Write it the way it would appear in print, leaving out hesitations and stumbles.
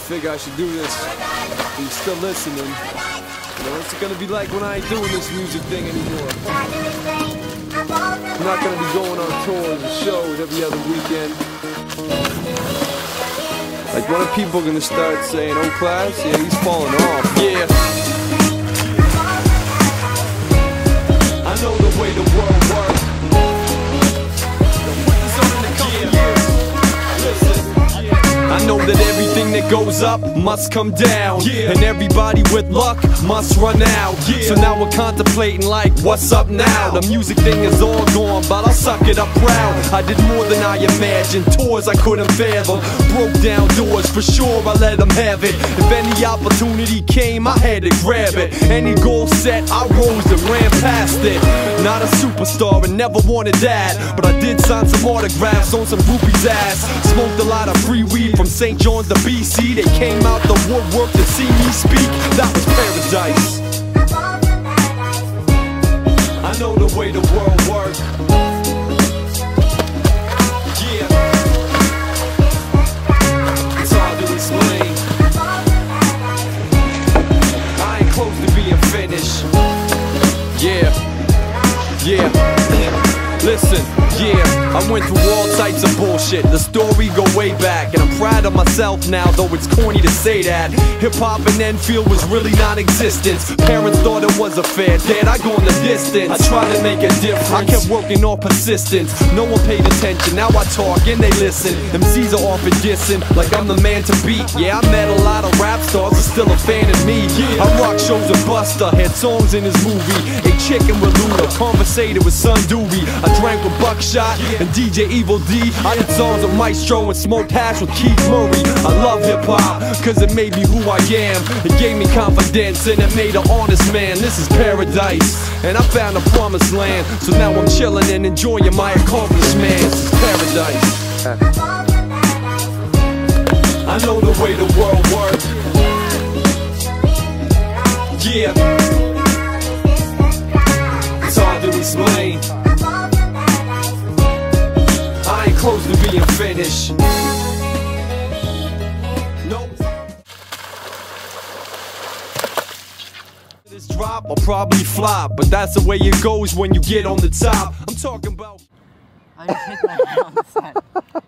figure I should do this. If you're still listening, you know, what's it gonna be like when I ain't doing this music thing anymore? I'm not gonna be going on tours and shows every other weekend. Like, when are people gonna start saying, "Oh, Class, yeah, he's falling off"? Yeah. I know the way the world works. I know that everything that goes up must come down, and everybody with luck must run out. So now we're contemplating like, what's up now? The music thing is all gone, but I'll suck it up proud. I did more than I imagined, tours I couldn't fathom, broke down doors, for sure I let them have it. If any opportunity came, I had to grab it. Any goal set, I rose and ran past it. Not a superstar and never wanted that, but I did sign some autographs on some groupies' ass. Smoked a lot of free weed from St. John's to BC. They came out the woodwork to see me speak. That was paradise. I know the way the world works. Yeah. It's hard to explain. I ain't close to being finished. Yeah. Yeah. Listen, yeah, I went through all types of bullshit. The story go way back, and I'm proud of myself now, though it's corny to say that. Hip-hop in Enfield was really non-existent. Parents thought it was a fair. Dad, I go in the distance. I tried to make a difference. I kept working on persistence. No one paid attention. Now I talk and they listen. MCs are often dissing like I'm the man to beat. Yeah, I met a lot of rap stars, are still a fan of me. I rock shows with Busta, had songs in his movie. Ate chicken with Luda, conversated with Son Doobie. I drank with Buckshot and DJ Evil D. I did songs with Maestro and smoked hash with Keith Murray. I love hip-hop, cause it made me who I am. It gave me confidence and it made an honest man. This is paradise, and I found a promised land. So now I'm chilling and enjoying my accomplishments. This is paradise. I know the way the world works. Yeah. It's hard to explain. I ain't close to being finished. Nope. This drop, I'll probably flop, but that's the way it goes when you get on the top. I'm talking about. I just hit my head on the set.